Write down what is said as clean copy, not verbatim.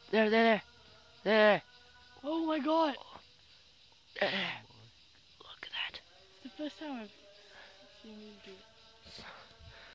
There. There. Oh my god! There. Look at that. It's the first time I've seen you do it.